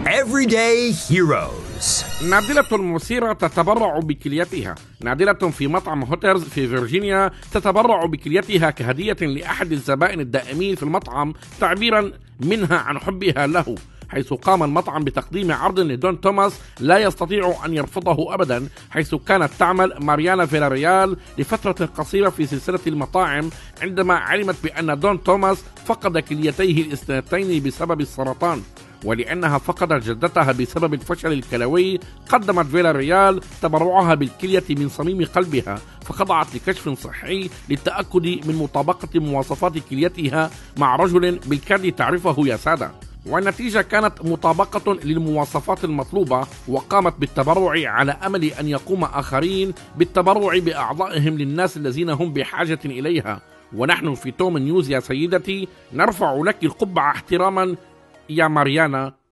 Everyday Heroes. نادلة مثيرة تتبرع بكليتها. نادلة في مطعم هوترز في فيرجينيا تتبرع بكليتها كهدية لأحد الزبائن الدائمين في المطعم تعبيرا منها عن حبها له، حيث قام المطعم بتقديم عرض لدون توماس لا يستطيع أن يرفضه أبدا، حيث كانت تعمل ماريانا فيلاريال لفترة قصيرة في سلسلة المطاعم عندما علمت بأن دون توماس فقد كليتيه الاثنتين بسبب السرطان. ولأنها فقدت جدتها بسبب الفشل الكلوي، قدمت فيلاريال تبرعها بالكلية من صميم قلبها، فخضعت لكشف صحي للتأكد من مطابقة مواصفات كليتها مع رجل بالكاد تعرفه يا سادة، والنتيجة كانت مطابقة للمواصفات المطلوبة، وقامت بالتبرع على أمل أن يقوم آخرين بالتبرع بأعضائهم للناس الذين هم بحاجة إليها. ونحن في توم نيوز يا سيدتي نرفع لك القبعة احتراما يا ماريانا.